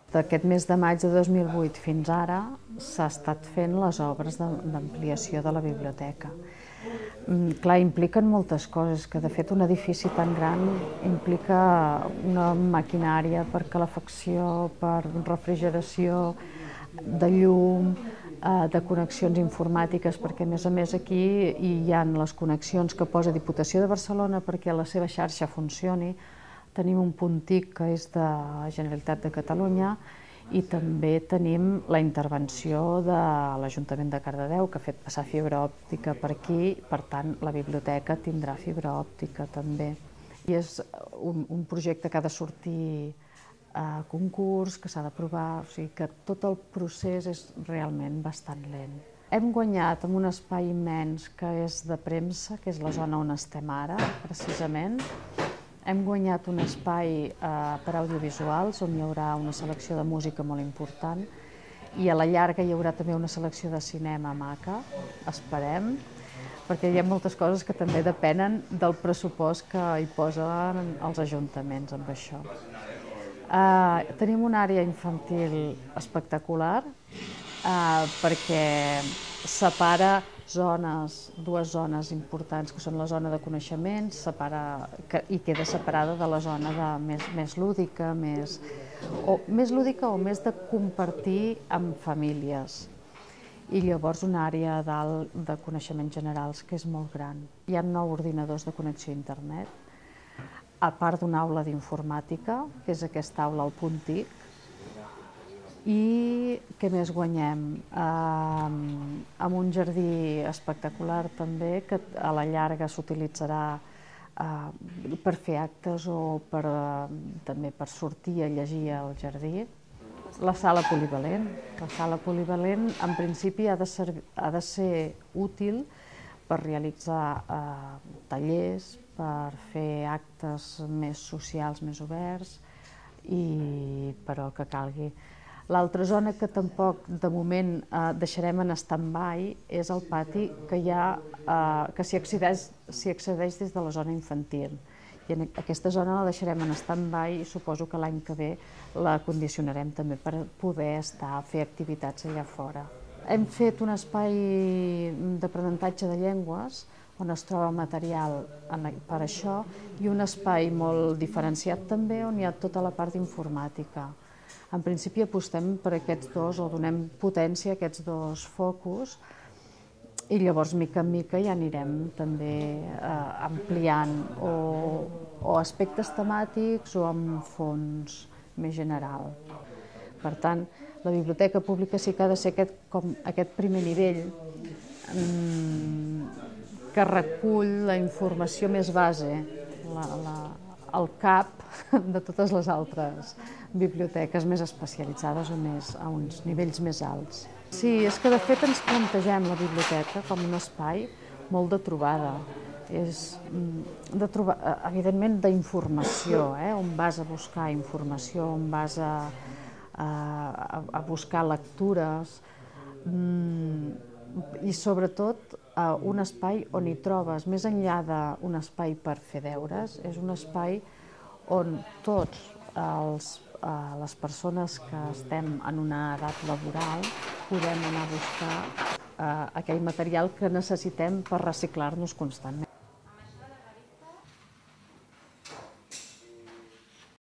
D'aquest mes de maig de 2008 fins ara s'ha estat fent les obres d'ampliació de la biblioteca. Clar, impliquen moltes coses, que de fet un edifici tan gran implica una maquinària per calefacció, per refrigeració, de llum, de connexions informàtiques, perquè a més aquí hi ha les connexions que posa Diputació de Barcelona perquè la seva xarxa funcioni. Tenim un punt TIC que és de la Generalitat de Catalunya i també tenim la intervenció de l'Ajuntament de Cardedeu, que ha fet passar fibra òptica per aquí, per tant la biblioteca tindrà fibra òptica també. I és un projecte que ha de sortir a concurs, que s'ha d'aprovar, o sigui que tot el procés és realment bastant lent. Hem guanyat en un espai immens que és de premsa, que és la zona on estem ara, precisament. Hem guanyat un espai per audiovisuals, on hi haurà una selecció de música molt important, i a la llarga hi haurà també una selecció de cinema maca, esperem, perquè hi ha moltes coses que també depenen del pressupost que hi posen els ajuntaments amb això. Tenim una àrea infantil espectacular, perquè separa dues zones importants, que són la zona de coneixement, i queda separada de la zona més lúdica, més lúdica o més de compartir amb famílies. I llavors una àrea dalt de coneixements generals que és molt gran. Hi ha 9 ordinadors de connexió a internet, a part d'una aula d'informàtica, que és aquesta aula al punt TIC. I què més guanyem? Amb un jardí espectacular també, que a la llarga s'utilitzarà per fer actes o també per sortir a llegir al jardí. La sala polivalent. La sala polivalent en principi ha de ser útil per realitzar tallers, per fer actes més socials, més oberts, i per al que calgui. L'altra zona que tampoc de moment deixarem en stand-by és el pati que s'hi accedeix des de la zona infantil. I aquesta zona la deixarem en stand-by i suposo que l'any que ve la condicionarem també per poder fer activitats allà fora. Hem fet un espai d'aprenentatge de llengües on es troba material per això i un espai molt diferenciat també on hi ha tota la part d'informàtica. En principi apostem per aquests dos, o donem potència a aquests dos focus, i llavors mica en mica ja anirem també ampliant o aspectes temàtics o amb fons més general. Per tant, la biblioteca pública sí que ha de ser aquest primer nivell que recull la informació més base, el cap de totes les altres biblioteques més especialitzades o a uns nivells més alts. Sí, és que de fet ens plantegem la biblioteca com un espai molt de trobada. Evidentment d'informació, on vas a buscar informació, on vas a buscar lectures, i sobretot un espai on hi trobes, més enllà d'un espai per fer deures, és un espai on tots les persones que estem en una edat laboral podem anar a buscar aquell material que necessitem per reciclar-nos constantment.